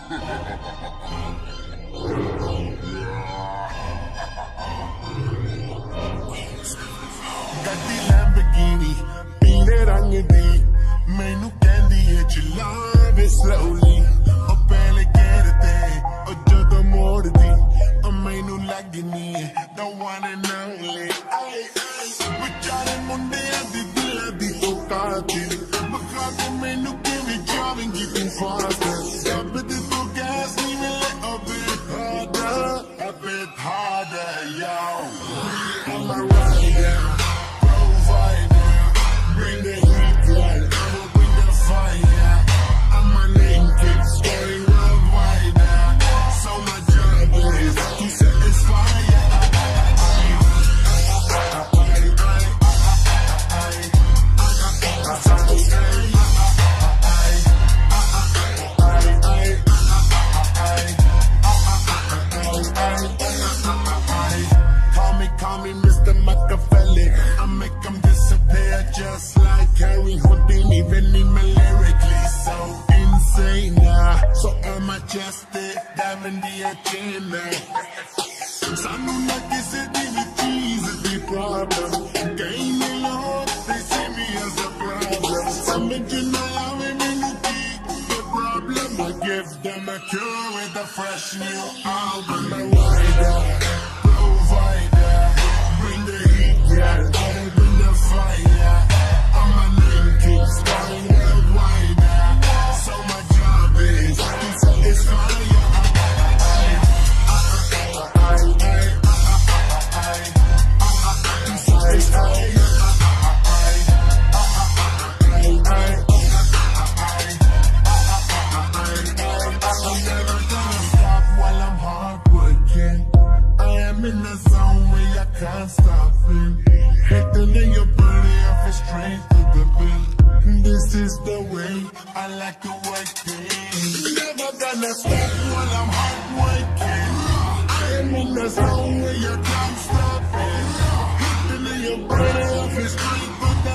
ਗੱਡੀ ਲੈਂਬਰਗਿਨੀ ਪੀਲੇ ਰੰਗ ਦੀ ਮੈਨੂੰ ਕਹਿੰਦੀ ਏ ਚਲਾਵੇ slowly ਉਹ ਪਹਿਲੇ ਗੇਰ ਤੇ ਉਹ ਜਦੋਂ ਮੋੜਦੀ ਉਹ ਮੈਨੂੰ ਲੱਗਨੀ ਏ the one and only ਵਿਚਾਰੇ ਮੁੰਡਿਆਂ ਦੀ ਦਿਲਾਂ ਦੀ ਤੂੰ ਕਾਤਿਲ ਬਖਾ ਕੇ ਮੈਨੂੰ ਕਿਵੇਂ ਜਾਵੇਂਗੀ ਤੂੰ faster ਦੱਬਦੀ ਤੂੰ ਗੈਸ ਨਹੀਂ ਮਿਲੇ a bit harder yo I'm a rider bring the heat, right? I'ma bring the fire. And my name keeps going worldwide. So my job is to satisfy. Call me Mr. Machiavelli. I make them disappear just like Harry Houdini. Bending me lyrically so insane. So majestic, diving the agenda. Sanu na kisi di cheese the problem. Gain the Lord, they see me as a problem. Somebody know me the problem. I give them a cure with a fresh new album. A rider, provider. Bring the heat, yeah, I'll bring the fire. And my name keeps going worldwide. So my job is to satisfy you. I'm never gonna stop while I'm hardworking. I am in the zone where you can't stop it. Hitting in your body off it straight to the bill. This is the way I like to work it. Never gonna stop while I'm hardworking. I am in the zone where you can't stop it. Hitting in your body off it straight to the bill.